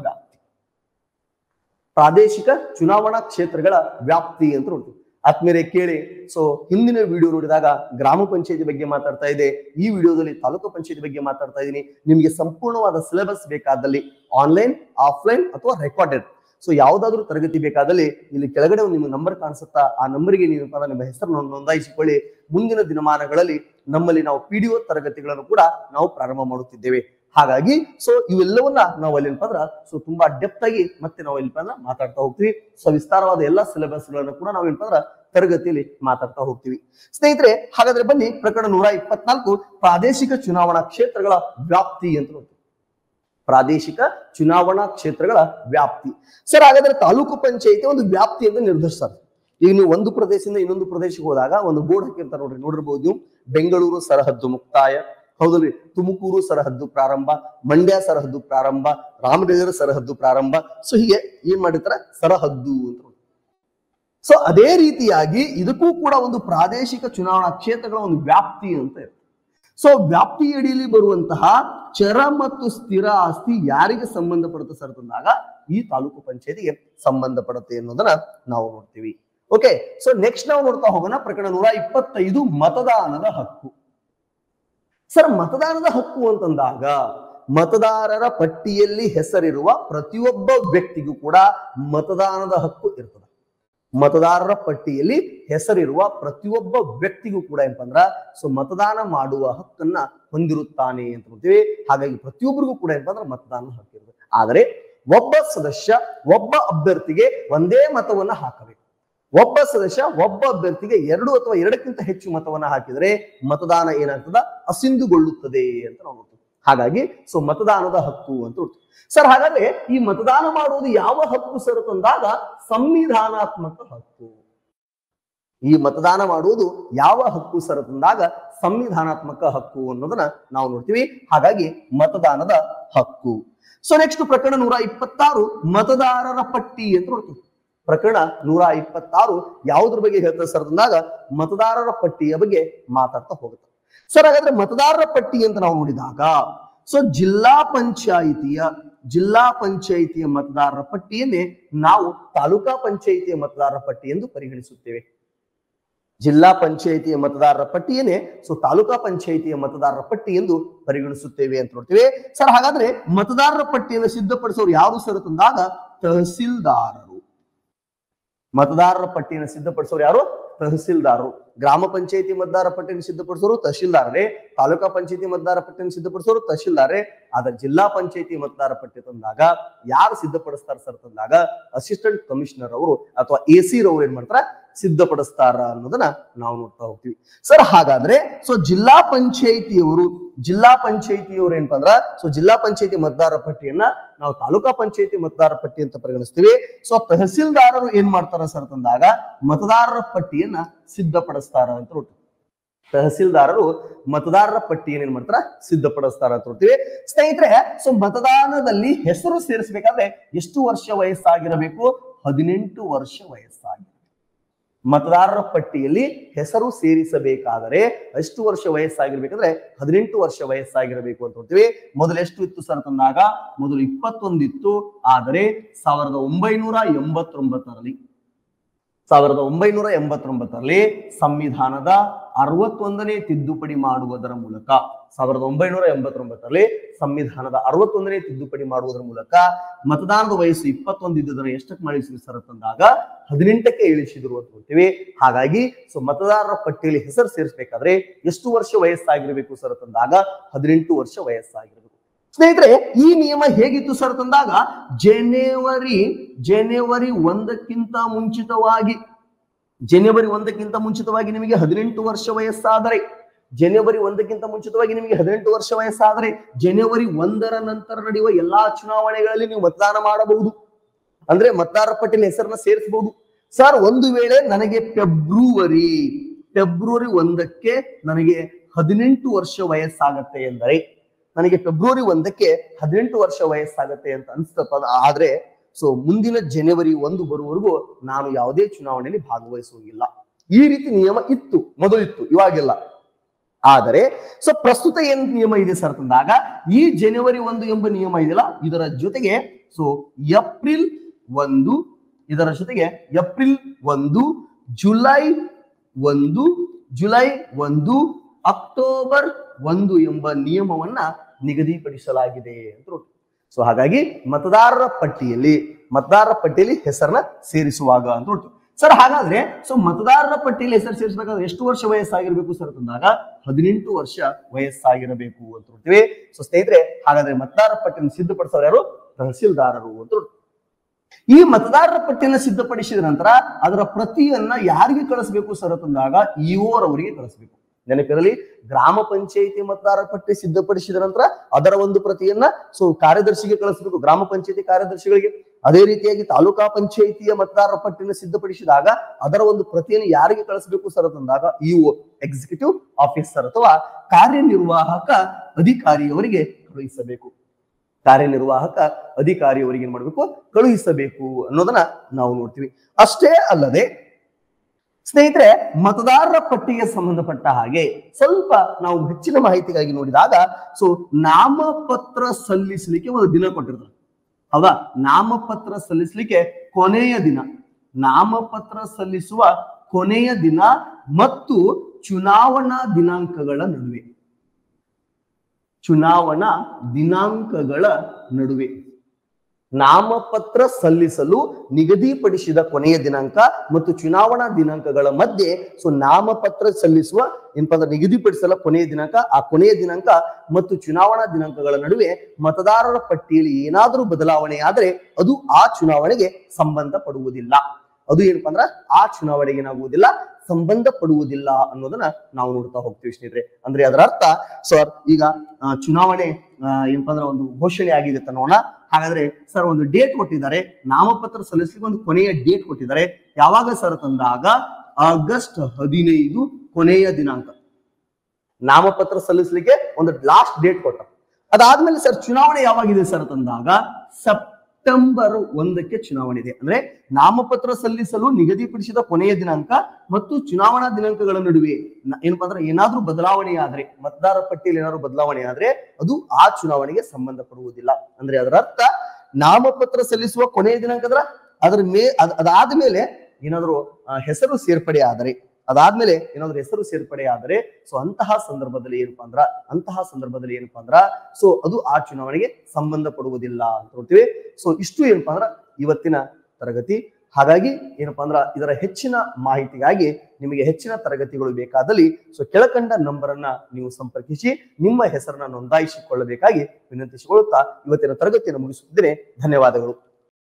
ವ್ಯಾಪ್ತಿ ಅಂತ ನೋಡ್ತೀವಿ. ಆದ್ಮೇಲೆ ಕೇಳಿ, ಹಿಂದಿನ ವಿಡಿಯೋ ನೋಡಿದಾಗ ಗ್ರಾಮ ಪಂಚಾಯತಿ ಬಗ್ಗೆ ಮಾತಾಡ್ತಾ ಇದೆ, ಈ ವಿಡಿಯೋದಲ್ಲಿ ತಾಲೂಕು ಪಂಚಾಯತಿ ಬಗ್ಗೆ ಮಾತಾಡ್ತಾ ಇದ್ದೀನಿ. ನಿಮಗೆ ಸಂಪೂರ್ಣವಾದ ಸಿಲೆಬಸ್ ಬೇಕಾದಲ್ಲಿ ಆನ್ಲೈನ್, ಆಫ್ಲೈನ್ ಅಥವಾ ರೆಕಾರ್ಡೆಡ್ ಯಾವ್ದಾದ್ರು ತರಗತಿ ಬೇಕಾದಲ್ಲಿ ಇಲ್ಲಿ ಕೆಳಗಡೆ ಒಂದು ನಿಮ್ಮ ನಂಬರ್ ಕಾಣಿಸುತ್ತಾ, ಆ ನಂಬರ್ಗೆ ನೀವು ನಿಮ್ಮ ಹೆಸರನ್ನು ನೋಂದಾಯಿಸಿಕೊಳ್ಳಿ. ಮುಂದಿನ ದಿನಮಾನಗಳಲ್ಲಿ ನಮ್ಮಲ್ಲಿ ನಾವು PDO ತರಗತಿಗಳನ್ನು ಕೂಡ ನಾವು ಪ್ರಾರಂಭ ಮಾಡುತ್ತಿದ್ದೇವೆ. ಹಾಗಾಗಿ ಇವೆಲ್ಲವನ್ನ ನಾವು ಅಲ್ಲಿ ತುಂಬಾ ಡೆಪ್ತ್ ಆಗಿ ಮತ್ತೆ ನಾವು ಮಾತಾಡ್ತಾ ಹೋಗ್ತೀವಿ. ವಿಸ್ತಾರವಾದ ಎಲ್ಲಾ ಸಿಲೆಬಸ್ ಗಳನ್ನು ಕೂಡ ನಾವು ತರಗತಿಯಲ್ಲಿ ಮಾತಾಡ್ತಾ ಹೋಗ್ತೀವಿ ಸ್ನೇಹಿತರೆ. ಹಾಗಾದ್ರೆ ಬನ್ನಿ ಪ್ರಕರಣ 124 ಪ್ರಾದೇಶಿಕ ಚುನಾವಣಾ ಕ್ಷೇತ್ರಗಳ ವ್ಯಾಪ್ತಿ ಅಂತ ನೋಡ್ತೀವಿ. ಪ್ರಾದೇಶಿಕ ಚುನಾವಣಾ ಕ್ಷೇತ್ರಗಳ ವ್ಯಾಪ್ತಿ. ಸರ್, ಹಾಗಾದ್ರೆ ತಾಲೂಕು ಪಂಚಾಯಿತಿ ಒಂದು ವ್ಯಾಪ್ತಿಯನ್ನು ನಿರ್ಧರಿಸ್ತಾರೆ. ಈಗ ನೀವು ಒಂದು ಪ್ರದೇಶದಿಂದ ಇನ್ನೊಂದು ಪ್ರದೇಶಕ್ಕೆ ಹೋದಾಗ ಒಂದು ಬೋರ್ಡ್ ಹಾಕಿರ್ತಾರೆ ನೋಡಿರ್ಬೋದು ನೀವು. ಬೆಂಗಳೂರು ಸರಹದ್ದು ಮುಕ್ತಾಯ, ಹೌದಲ್ರಿ, ತುಮಕೂರು ಸರಹದ್ದು ಪ್ರಾರಂಭ, ಮಂಡ್ಯ ಸರಹದ್ದು ಪ್ರಾರಂಭ, ರಾಮನಗರ ಸರಹದ್ದು ಪ್ರಾರಂಭ. ಹೀಗೆ ಏನ್ ಮಾಡಿರ್ತಾರೆ ಸರಹದ್ದು ಅಂತ. ಅದೇ ರೀತಿಯಾಗಿ ಇದಕ್ಕೂ ಕೂಡ ಒಂದು ಪ್ರಾದೇಶಿಕ ಚುನಾವಣಾ ಕ್ಷೇತ್ರಗಳ ಒಂದು ವ್ಯಾಪ್ತಿ ಅಂತ ಇರುತ್ತೆ. ವ್ಯಾಪ್ತಿ ಅಡಿಯಲ್ಲಿ ಬರುವಂತಹ ಚರ ಮತ್ತು ಸ್ಥಿರ ಆಸ್ತಿ ಯಾರಿಗೆ ಸಂಬಂಧಪಡುತ್ತೆ ಸರ್ ಅಂದಾಗ ಈ ತಾಲೂಕು ಪಂಚಾಯತಿಗೆ ಸಂಬಂಧಪಡುತ್ತೆ ಅನ್ನೋದನ್ನ ನಾವು ನೋಡ್ತೀವಿ. ಓಕೆ, ನೆಕ್ಸ್ಟ್ ನಾವು ನೋಡ್ತಾ ಹೋಗೋಣ ಪ್ರಕರಣ 125 ಮತದಾನದ ಹಕ್ಕು. ಸರ್, ಮತದಾನದ ಹಕ್ಕು ಅಂತಂದಾಗ ಮತದಾರರ ಪಟ್ಟಿಯಲ್ಲಿ ಹೆಸರಿರುವ ಪ್ರತಿಯೊಬ್ಬ ವ್ಯಕ್ತಿಗೂ ಕೂಡ ಮತದಾನದ ಹಕ್ಕು ಇರ್ತದೆ. ಮತದಾರರ ಪಟ್ಟಿಯಲ್ಲಿ ಹೆಸರಿರುವ ಪ್ರತಿಯೊಬ್ಬ ವ್ಯಕ್ತಿಗೂ ಕೂಡ ಏನಪ್ಪಾ ಅಂದ್ರ ಮತದಾನ ಮಾಡುವ ಹಕ್ಕನ್ನ ಹೊಂದಿರುತ್ತಾನೆ ಅಂತ ನೋಡ್ತೀವಿ. ಹಾಗಾಗಿ ಪ್ರತಿಯೊಬ್ಬರಿಗೂ ಕೂಡ ಏನಪ್ಪಾ ಅಂದ್ರೆ ಮತದಾನ ಹಕ್ಕು ಇರುತ್ತೆ. ಆದರೆ ಒಬ್ಬ ಸದಸ್ಯ ಒಬ್ಬ ಅಭ್ಯರ್ಥಿಗೆ ಒಂದೇ ಮತವನ್ನ ಹಾಕಬೇಕು. ಒಬ್ಬ ಸದಸ್ಯ ಒಬ್ಬ ಅಭ್ಯರ್ಥಿಗೆ 2 ಅಥವಾ 2ಕ್ಕಿಂತ ಹೆಚ್ಚು ಮತವನ್ನ ಹಾಕಿದರೆ ಮತದಾನ ಏನಾಗ್ತದ ಅಸಿಂಧುಗೊಳ್ಳುತ್ತದೆ ಅಂತ ನಾವು ನೋಡ್ತೀವಿ. ಹಾಗಾಗಿ ಸೊ ಮತದಾನದ ಹಕ್ಕು ಅಂತ ನೋಡ್ತೀವಿ. ಸರ್ ಹಾಗಾದ್ರೆ ಈ ಮತದಾನ ಮಾಡುವುದು ಯಾವ ಹಕ್ಕು ಸರ್ ತಂದಾಗ ಸಂವಿಧಾನಾತ್ಮಕ ಹಕ್ಕು. ಈ ಮತದಾನ ಮಾಡುವುದು ಯಾವ ಹಕ್ಕು ಸರ್ ತಂದಾಗ ಸಂವಿಧಾನಾತ್ಮಕ ಹಕ್ಕು ಅನ್ನೋದನ್ನ ನಾವು ನೋಡ್ತೀವಿ. ಹಾಗಾಗಿ ಮತದಾನದ ಹಕ್ಕು. ಸೊ ನೆಕ್ಸ್ಟ್ ಪ್ರಕರಣ 126 ಮತದಾರರ ಪಟ್ಟಿ ಅಂತ ನೋಡ್ತೀವಿ. ಪ್ರಕರಣ 126 ಯಾವುದ್ರ ಬಗ್ಗೆ ಹೇಳ್ತಾರೆ ಸರ್ ಅಂದಾಗ ಮತದಾರರ ಪಟ್ಟಿಯ ಬಗ್ಗೆ ಮಾತಾಡ್ತಾ ಹೋಗುತ್ತೆ. ಸರ್ ಹಾಗಾದ್ರೆ ಮತದಾರರ ಪಟ್ಟಿ ಅಂತ ನಾವು ನೋಡಿದಾಗ ಸೊ ಜಿಲ್ಲಾ ಪಂಚಾಯಿತಿಯ ಮತದಾರರ ಪಟ್ಟಿಯನ್ನೇ ನಾವು ತಾಲೂಕಾ ಪಂಚಾಯಿತಿಯ ಮತದಾರರ ಪಟ್ಟಿ ಎಂದು ಪರಿಗಣಿಸುತ್ತೇವೆ. ಜಿಲ್ಲಾ ಪಂಚಾಯಿತಿಯ ಮತದಾರರ ಪಟ್ಟಿಯನ್ನೇ ಸೊ ತಾಲೂಕಾ ಪಂಚಾಯಿತಿಯ ಮತದಾರರ ಪಟ್ಟಿ ಎಂದು ಪರಿಗಣಿಸುತ್ತೇವೆ ಅಂತ ನೋಡ್ತೇವೆ. ಸರ್ ಹಾಗಾದ್ರೆ ಮತದಾರರ ಪಟ್ಟಿಯನ್ನು ಸಿದ್ಧಪಡಿಸೋರು ಯಾರು ಸರ್ ತಂದಾಗ ತಹಸೀಲ್ದಾರರು. ಮತದಾರರ ಪಟ್ಟಿಯನ್ನು ಸಿದ್ಧಪಡಿಸೋರು ಯಾರು? ತಹಸೀಲ್ದಾರರು. ಗ್ರಾಮ ಪಂಚಾಯಿತಿ ಮತದಾರರ ಪಟ್ಟಿಯನ್ನು ಸಿದ್ಧಪಡಿಸೋರು ತಹಶೀಲ್ದಾರರೇ, ತಾಲೂಕಾ ಪಂಚಾಯಿತಿ ಮತದಾರರ ಪಟ್ಟಿಯನ್ನು ಸಿದ್ಧಪಡಿಸೋರು ತಹಶೀಲ್ದಾರರೇ. ಆದ್ರೆ ಜಿಲ್ಲಾ ಪಂಚಾಯಿತಿ ಮತದಾರರ ಪಟ್ಟಿ ತಂದಾಗ ಯಾರು ಸಿದ್ಧಪಡಿಸ್ತಾರ ಸರ್ ತಂದಾಗ ಅಸಿಸ್ಟೆಂಟ್ ಕಮಿಷನರ್ ಅವರು ಅಥವಾ AC ರವರು ಏನ್ ಮಾಡ್ತಾರ ಸಿದ್ಧಪಡಿಸ್ತಾರ ಅನ್ನೋದನ್ನ ನಾವು ನೋಡ್ತಾ ಹೋಗ್ತೀವಿ. ಸರ್ ಹಾಗಾದ್ರೆ ಸೊ ಜಿಲ್ಲಾ ಪಂಚಾಯಿತಿಯವರು ಏನಪ್ಪಾ ಅಂದ್ರ ಸೊ ಜಿಲ್ಲಾ ಪಂಚಾಯಿತಿ ಮತದಾರರ ಪಟ್ಟಿಯನ್ನ ನಾವು ತಾಲೂಕಾ ಪಂಚಾಯಿತಿ ಮತದಾರರ ಪಟ್ಟಿ ಅಂತ ಪರಿಗಣಿಸ್ತೀವಿ. ಸೊ ತಹಸೀಲ್ದಾರರು ಏನ್ ಮಾಡ್ತಾರ ಸರ್ ತಂದಾಗ ಮತದಾರರ ಪಟ್ಟಿಯನ್ನ ಸಿದ್ಧಪಡಿಸ್ತಾರ ಅಂತ ನೋಡ್ತೀವಿ. ತಹಸೀಲ್ದಾರರು ಮತದಾರರ ಪಟ್ಟಿಯನ್ನು ಏನ್ ಮಾಡ್ತಾರ ಸಿದ್ಧಪಡಿಸ್ತಾರ ಅಂತ ನೋಡ್ತೀವಿ. ಸ್ನೇಹಿತರೆ ಸೊ ಮತದಾನದಲ್ಲಿ ಹೆಸರು ಸೇರಿಸಬೇಕಾದ್ರೆ ಎಷ್ಟು ವರ್ಷ ವಯಸ್ಸಾಗಿರಬೇಕು? 18 ವರ್ಷ ವಯಸ್ಸಾಗಿರಬೇಕು. ಮತದಾರರ ಪಟ್ಟಿಯಲ್ಲಿ ಹೆಸರು ಸೇರಿಸಬೇಕಾದರೆ ಎಷ್ಟು ವರ್ಷ ವಯಸ್ಸಾಗಿರ್ಬೇಕಂದ್ರೆ 18 ವರ್ಷ ವಯಸ್ಸಾಗಿರಬೇಕು ಅಂತ ನೋಡ್ತೀವಿ. ಮೊದಲು ಎಷ್ಟು ಇತ್ತು ಸರ್ ತಂದಾಗ ಮೊದಲು 21 ಇತ್ತು. ಆದರೆ 1989ರಲ್ಲಿ ಸಂವಿಧಾನದ 61ನೇ ತಿದ್ದುಪಡಿ ಮಾಡುವುದರ ಮೂಲಕ 1989ರಲ್ಲಿ ಸಂವಿಧಾನದ 61ನೇ ತಿದ್ದುಪಡಿ ಮಾಡುವುದರ ಮೂಲಕ ಮತದಾನದ ವಯಸ್ಸು 21 ಇದ್ದುದನ್ನು ಎಷ್ಟಕ್ಕೆ ಮಾಡಿಸಿದ್ರು ಸರ್ ತಂದಾಗ 18ಕ್ಕೆ ಇಳಿಸಿದ್ರು ಅಂತ ಹೇಳ್ತೀವಿ. ಹಾಗಾಗಿ ಸೊ ಮತದಾರರ ಪಟ್ಟಿಯಲ್ಲಿ ಹೆಸರು ಸೇರಿಸಬೇಕಾದ್ರೆ ಎಷ್ಟು ವರ್ಷ ವಯಸ್ಸಾಗಿರ್ಬೇಕು ಸರ್ ತಂದಾಗ 18 ವರ್ಷ ವಯಸ್ಸಾಗಿರ್ಬೇಕು. ಸ್ನೇಹಿತರೆ ಈ ನಿಯಮ ಹೇಗಿತ್ತು ಸರ್ ತಂದಾಗ ಜನವರಿ 1ಕ್ಕಿಂತ ಮುಂಚಿತವಾಗಿ ನಿಮಗೆ 18 ವರ್ಷ ವಯಸ್ಸಾದರೆ ಜನವರಿ 1ಕ್ಕಿಂತ ಮುಂಚಿತವಾಗಿ ನಿಮಗೆ 18 ವರ್ಷ ವಯಸ್ಸಾದರೆ ಜನವರಿ 1ರ ನಂತರ ನಡೆಯುವ ಎಲ್ಲಾ ಚುನಾವಣೆಗಳಲ್ಲಿ ನೀವು ಮತದಾನ ಮಾಡಬಹುದು. ಅಂದ್ರೆ ಮತದಾರರ ಪಟ್ಟಿಯಲ್ಲಿ ಹೆಸರನ್ನ ಸೇರಿಸಬಹುದು. ಸರ್ ಒಂದು ವೇಳೆ ನನಗೆ ಫೆಬ್ರವರಿ 1ಕ್ಕೆ ನನಗೆ 18 ವರ್ಷ ವಯಸ್ಸಾಗತ್ತೆ ಎಂದರೆ ನನಗೆ ಫೆಬ್ರವರಿ 1ಕ್ಕೆ 18 ವರ್ಷ ವಯಸ್ಸಾಗತ್ತೆ ಅಂತ ಅನ್ಸ್ತಪ್ಪ. ಆದ್ರೆ ಸೊ ಮುಂದಿನ ಜನವರಿ 1 ಬರುವವರೆಗೂ ನಾನು ಯಾವುದೇ ಚುನಾವಣೆಯಲ್ಲಿ ಭಾಗವಹಿಸುವುದಿಲ್ಲ. ಈ ರೀತಿ ನಿಯಮ ಇತ್ತು, ಮೊದಲಿತ್ತು, ಇವಾಗಿಲ್ಲ. ಆದರೆ ಸೊ ಪ್ರಸ್ತುತ ಏನ್ ನಿಯಮ ಇದೆ ಸರ್ ತಂದಾಗ ಈ ಜನವರಿ 1 ಎಂಬ ನಿಯಮ ಇದೆಯಲ್ಲ ಇದರ ಜೊತೆಗೆ ಸೊ ಏಪ್ರಿಲ್ 1 ಇದರ ಜೊತೆಗೆ ಏಪ್ರಿಲ್ 1 ಜುಲೈ 1 ಅಕ್ಟೋಬರ್ 1 ಎಂಬ ನಿಯಮವನ್ನ ನಿಗದಿಪಡಿಸಲಾಗಿದೆ ಅಂತ ನೋಡಿ. ಸೊ ಹಾಗಾಗಿ ಮತದಾರರ ಪಟ್ಟಿಯಲ್ಲಿ ಹೆಸರನ್ನ ಸೇರಿಸುವಾಗ ಅಂತ ನೋಡ್ತೀವಿ. ಸರ್ ಹಾಗಾದ್ರೆ ಸೊ ಮತದಾರರ ಪಟ್ಟಿಯಲ್ಲಿ ಹೆಸರು ಸೇರಿಸಬೇಕಾದ್ರೆ ಎಷ್ಟು ವರ್ಷ ವಯಸ್ಸಾಗಿರ್ಬೇಕು ಸರ್ ತಂದಾಗ 18 ವರ್ಷ ವಯಸ್ಸಾಗಿರಬೇಕು ಅಂತ ನೋಡ್ತೀವಿ. ಸೊ ಸ್ನೇಹಿತರೆ ಹಾಗಾದ್ರೆ ಮತದಾರರ ಪಟ್ಟಿಯನ್ನು ಸಿದ್ಧಪಡಿಸೋರು ಯಾರು? ತಹಸೀಲ್ದಾರರು ಅಂತ ನೋಡ್ತೀವಿ. ಈ ಮತದಾರರ ಪಟ್ಟಿಯನ್ನು ಸಿದ್ಧಪಡಿಸಿದ ನಂತರ ಅದರ ಪ್ರತಿಯನ್ನ ಯಾರಿಗೆ ಕಳಿಸಬೇಕು ಸರ್ ತಂದಾಗ EO ರವರಿಗೆ ಕಳಿಸಬೇಕು. ನೆನಪಿರಲಿ, ಗ್ರಾಮ ಪಂಚಾಯಿತಿ ಮತದಾರರ ಪಟ್ಟಿ ಸಿದ್ಧಪಡಿಸಿದ ನಂತರ ಅದರ ಒಂದು ಪ್ರತಿಯನ್ನ ಸೊ ಕಾರ್ಯದರ್ಶಿಗೆ ಕಳಿಸಬೇಕು, ಗ್ರಾಮ ಪಂಚಾಯಿತಿ ಕಾರ್ಯದರ್ಶಿಗಳಿಗೆ. ಅದೇ ರೀತಿಯಾಗಿ ತಾಲೂಕಾ ಪಂಚಾಯಿತಿಯ ಮತದಾರರ ಪಟ್ಟಿಯನ್ನು ಸಿದ್ಧಪಡಿಸಿದಾಗ ಅದರ ಒಂದು ಪ್ರತಿಯನ್ನು ಯಾರಿಗೆ ಕಳಿಸಬೇಕು ಸರ್ ತಂದಾಗ EO ಎಕ್ಸಿಕ್ಯೂಟಿವ್ ಆಫೀಸರ್ ಅಥವಾ ಕಾರ್ಯನಿರ್ವಾಹಕ ಅಧಿಕಾರಿಯವರಿಗೆ ಕಳುಹಿಸಬೇಕು. ಏನ್ ಮಾಡಬೇಕು? ಕಳುಹಿಸಬೇಕು ಅನ್ನೋದನ್ನ ನಾವು ನೋಡ್ತೀವಿ. ಅಷ್ಟೇ ಅಲ್ಲದೆ ಸ್ನೇಹಿತರೆ ಮತದಾರರ ಪಟ್ಟಿಗೆ ಸಂಬಂಧಪಟ್ಟ ಹಾಗೆ ಸ್ವಲ್ಪ ನಾವು ಹೆಚ್ಚಿನ ಮಾಹಿತಿಗಾಗಿ ನೋಡಿದಾಗ ಸೊ ನಾಮಪತ್ರ ಸಲ್ಲಿಸಲಿಕ್ಕೆ ಒಂದು ದಿನ ಕೊಟ್ಟಿರ್ತಾರೆ, ಹೌದಾ? ನಾಮಪತ್ರ ಸಲ್ಲಿಸಲಿಕ್ಕೆ ಕೊನೆಯ ದಿನ, ನಾಮಪತ್ರ ಸಲ್ಲಿಸುವ ಕೊನೆಯ ದಿನ ಮತ್ತು ಚುನಾವಣಾ ದಿನಾಂಕಗಳ ನಡುವೆ ನಾಮಪತ್ರ ಸಲ್ಲಿಸಲು ನಿಗದಿಪಡಿಸಿದ ಕೊನೆಯ ದಿನಾಂಕ ಮತ್ತು ಚುನಾವಣಾ ದಿನಾಂಕಗಳ ಮಧ್ಯೆ ಸೊ ನಾಮಪತ್ರ ಸಲ್ಲಿಸುವ ನಿಗದಿಪಡಿಸಲ ಕೊನೆಯ ದಿನಾಂಕ, ಆ ಕೊನೆಯ ದಿನಾಂಕ ಮತ್ತು ಚುನಾವಣಾ ದಿನಾಂಕಗಳ ನಡುವೆ ಮತದಾರರ ಪಟ್ಟಿಯಲ್ಲಿ ಏನಾದರೂ ಬದಲಾವಣೆ ಆದರೆ ಅದು ಆ ಚುನಾವಣೆಗೆ ಸಂಬಂಧ ಪಡುವುದಿಲ್ಲ. ಅದು ಏನಪ್ಪಾ ಅಂದ್ರ ಆ ಚುನಾವಣೆಗೆ ಏನಾಗುವುದಿಲ್ಲ, ಸಂಬಂಧ ಪಡುವುದಿಲ್ಲ ಅನ್ನೋದನ್ನ ನಾವು ನೋಡ್ತಾ ಹೋಗ್ತೀವಿ ಸ್ನೇಹಿತರೆ. ಅಂದ್ರೆ ಅದರ ಅರ್ಥ ಸರ್ ಈಗ ಚುನಾವಣೆ ಏನಪ್ಪಾ ಅಂದ್ರೆ ಒಂದು ಘೋಷಣೆ ಆಗಿದೆ ಅನ್ನೋಣ. ಹಾಗಾದ್ರೆ ಸರ್ ಒಂದು ಡೇಟ್ ಕೊಟ್ಟಿದ್ದಾರೆ, ನಾಮಪತ್ರ ಸಲ್ಲಿಸಲಿಕ್ಕೆ ಒಂದು ಕೊನೆಯ ಡೇಟ್ ಕೊಟ್ಟಿದ್ದಾರೆ. ಯಾವಾಗ ಸರ್ ತಂದಾಗ ಆಗಸ್ಟ್ 15 ಕೊನೆಯ ದಿನಾಂಕ. ನಾಮಪತ್ರ ಸಲ್ಲಿಸಲಿಕ್ಕೆ ಒಂದು ಲಾಸ್ಟ್ ಡೇಟ್ ಕೊಟ್ಟ. ಅದಾದ್ಮೇಲೆ ಸರ್ ಚುನಾವಣೆ ಯಾವಾಗಿದೆ ಸರ್ ತಂದಾಗ ಸೆಪ್ಟೆಂಬರ್ 1ಕ್ಕೆ ಚುನಾವಣೆ ಇದೆ. ಅಂದ್ರೆ ನಾಮಪತ್ರ ಸಲ್ಲಿಸಲು ನಿಗದಿಪಡಿಸಿದ ಕೊನೆಯ ದಿನಾಂಕ ಮತ್ತು ಚುನಾವಣಾ ದಿನಾಂಕಗಳ ನಡುವೆ ಏನಪ್ಪಾ ಅಂದ್ರೆ ಏನಾದ್ರೂ ಬದಲಾವಣೆ ಆದ್ರೆ, ಮತದಾರ ಪಟ್ಟಿಯಲ್ಲಿ ಏನಾದ್ರು ಬದಲಾವಣೆ ಆದ್ರೆ ಅದು ಆ ಚುನಾವಣೆಗೆ ಸಂಬಂಧ ಪಡುವುದಿಲ್ಲ. ಅಂದ್ರೆ ಅದರ ಅರ್ಥ ನಾಮಪತ್ರ ಸಲ್ಲಿಸುವ ಕೊನೆಯ ದಿನಾಂಕ ಅಂದ್ರೆ ಅದಾದ್ಮೇಲೆ ಏನಾದ್ರು ಹೆಸರು ಸೇರ್ಪಡೆ ಆದರೆ ಸೊ ಅಂತಹ ಸಂದರ್ಭದಲ್ಲಿ ಏನಪ್ಪಾ ಅಂದ್ರ ಸೊ ಅದು ಆ ಚುನಾವಣೆಗೆ ಸಂಬಂಧ ಪಡುವುದಿಲ್ಲ ಅಂತ ನೋಡ್ತೀವಿ. ಸೊ ಇಷ್ಟು ಏನಪ್ಪಾ ಅಂದ್ರ ಇವತ್ತಿನ ತರಗತಿ. ಹಾಗಾಗಿ ಏನಪ್ಪಾ ಅಂದ್ರ ಇದರ ಹೆಚ್ಚಿನ ಮಾಹಿತಿಗಾಗಿ ನಿಮಗೆ ಹೆಚ್ಚಿನ ತರಗತಿಗಳು ಬೇಕಾದಲ್ಲಿ ಸೊ ಕೆಳಕಂಡ ನಂಬರ್ ಅನ್ನ ನೀವು ಸಂಪರ್ಕಿಸಿ ನಿಮ್ಮ ಹೆಸರನ್ನ ನೋಂದಾಯಿಸಿಕೊಳ್ಳಬೇಕಾಗಿ ವಿನಂತಿಸಿಕೊಳ್ಳುತ್ತಾ ಇವತ್ತಿನ ತರಗತಿಯನ್ನು ಮುಗಿಸುತ್ತಿದ್ದೇನೆ. ಧನ್ಯವಾದಗಳು.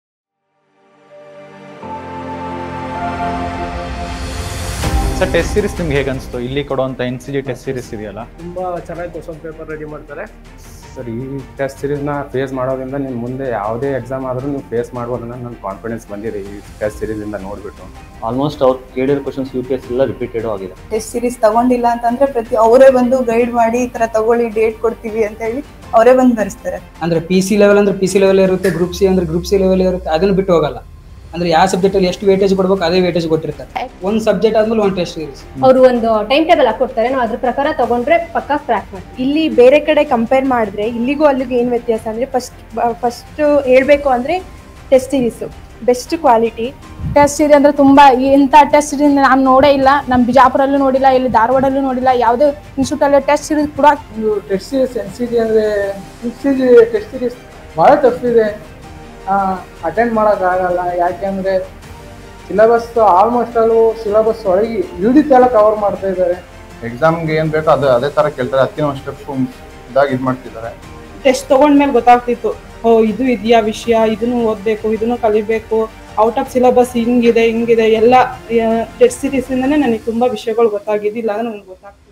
ಸರ್ ಟೆಸ್ಟ್ ಸೀರೀಸ್ ನಿಮ್ಗೆ ಹೇಗೆ ಅನಿಸ್ತು? ಇಲ್ಲಿ ಕೊಡುವಂತ NCG ಟೆಸ್ಟ್ ಸೀರೀಸ್ ಇದೆಯಲ್ಲ, ತುಂಬಾ ಚೆನ್ನಾಗಿ ಕ್ವಶನ್ ಪೇಪರ್ ರೆಡಿ ಮಾಡ್ತಾರೆ ಸರ್. ಈ ಟೆಸ್ಟ್ ಸೀರೀಸ್ನ ಫೇಸ್ ಮಾಡೋದ್ರಿಂದ ನೀವು ಮುಂದೆ ಯಾವುದೇ ಎಕ್ಸಾಮ್ ಆದರೂ ನೀವು ಫೇಸ್ ಮಾಡ್ಬೋದು ಅನ್ನೋ ನನ್ನ ಕಾನ್ಫಿಡೆನ್ಸ್ ಬಂದಿದೆ ಈ ಟೆಸ್ಟ್ ಸೀರೀಸಿಂದ ನೋಡಿಬಿಟ್ಟು. ಆಲ್ಮೋಸ್ಟ್ ಅವ್ರು ಕೇಳಿರೋ ಕ್ವಶನ್ಸ್ UPS ಎಲ್ಲ ರಿಪೀಟೆಡ್ ಆಗಿದೆ. ಟೆಸ್ಟ್ ಸೀರೀಸ್ ತಗೊಂಡಿಲ್ಲ ಅಂತಂದ್ರೆ ಅವರೇ ಬಂದು ಗೈಡ್ ಮಾಡಿ ಈ ತರ ತಗೊಳ್ಳಿ, ಡೇಟ್ ಕೊಡ್ತೀವಿ ಅಂತ ಹೇಳಿ ಅವರೇ ಬಂದು ಬರೆಸ್ತಾರೆ. ಅಂದ್ರೆ PC ಲೆವೆಲ್ ಅಂದ್ರೆ PC ಲೆವೆಲ್ ಇರುತ್ತೆ, ಗ್ರೂಪ್ ಸಿ ಅಂದ್ರೆ ಗ್ರೂಪ್ ಸಿ ಲೆವೆಲ್ ಇರುತ್ತೆ. ಅದನ್ನು ಬಿಟ್ಟು ಹೋಗಲ್ಲ. ಅಂದ್ರೆ ಯಾವ ಸಬ್ಜೆಕ್ಟ್ ಅಲ್ಲಿ ಎಷ್ಟು ವೇಟೇಜ್ ಕೊಡ್ಬೇಕು ಅದೇ ವೇಟೇಜ್ ಕೊಟ್ಟಿರ್ತಾರೆ. ಒಂದು ಸಬ್ಜೆಕ್ಟ್ ಆದ್ಮೇಲೆ ಒಂದು ಟೆಸ್ಟ್ ಸೀರೀಸ್ ಅವರು ಒಂದು ಟೈಮ್ ಟೇಬಲ್ ಹಾಕೊಡ್ತಾರೆ, ನಾವು ಅದ್ರ ಪ್ರಕಾರ ತಗೊಂಡ್ರೆ ಪಕ್ಕಾ ಕ್ರ್ಯಾಕ್ ಮಾಡ್ತೀವಿ. ಇಲ್ಲಿ ಬೇರೆ ಕಡೆ ಕಂಪೇರ್ ಮಾಡಿದ್ರೆ ಇಲ್ಲಿಗೂ ಅಲ್ಲಿಗೂ ಏನ್ ವ್ಯತ್ಯಾಸ ಅಂದ್ರೆ ಫಸ್ಟ್ ಹೇಳ್ಬೇಕು ಅಂದ್ರೆ test series best quality test ಇದೆ ಅಂದ್ರೆ ತುಂಬಾ ಇಂಥ ಟೆಸ್ಟ್ ನಾನು ನೋಡೇ ಇಲ್ಲ. ನಮ್ಮ ಬಿಜಾಪುರಲ್ಲೂ ನೋಡಿಲ್ಲ, ಇಲ್ಲಿ ಧಾರವಾಡಲ್ಲೂ ನೋಡಿಲ್ಲ. ಯಾವುದೇ ಇನ್ಸ್ಟಿಟ್ಯೂಟ್ ಅಲ್ಲಿ ಟೆಸ್ಟ್ ಸೀರೀಸ್ ಕೂಡ ಟೆಸ್ಟ್ ಸೀರೀಸ್ NCG ಅಂದ್ರೆ NCG ಟೆಸ್ಟ್ ಸೀರೀಸ್ ಬಹಳ ಟಫ್ ಇದೆ, ಅಟೆಂಡ್ ಮಾಡೋಕ್ಕಾಗಲ್ಲ. ಯಾಕೆಂದರೆ ಸಿಲೆಬಸ್ ಆಲ್ಮೋಸ್ಟ್ ಅಲ್ಲೂ ಸಿಲೆಬಸ್ ಒಳಗೆ ಎಲ್ಲ ಕವರ್ ಮಾಡ್ತಾ ಇದ್ದಾರೆ. ಎಕ್ಸಾಮ್ಗೆ ಏನು ಬೇಕೋ ಅದೇ ಥರ ಕೇಳ್ತಾರೆ, ಅದಕ್ಕಿಂತ ಒಂದು ಸ್ಟೆಪ್ ಇದಾಗಿ ಇದು ಮಾಡ್ತಿದ್ದಾರೆ. ಟೆಸ್ಟ್ ತೊಗೊಂಡ್ಮೇಲೆ ಗೊತ್ತಾಗ್ತಿತ್ತು, ಇದು ಇದೆಯಾ ವಿಷಯ, ಇದನ್ನು ಓದಬೇಕು, ಇದನ್ನು ಕಲಿಬೇಕು, ಔಟ್ ಆಫ್ ಸಿಲೆಬಸ್ ಹಿಂಗಿದೆ ಎಲ್ಲ ಟೆಸ್ಟ್ ಸೀರೀಸಿಂದನೇ ನನಗೆ ತುಂಬ ವಿಷಯಗಳು ಗೊತ್ತಾಗಿದ್ದಿಲ್ಲ, ನನಗೆ ಗೊತ್ತಾಗ್ತದೆ.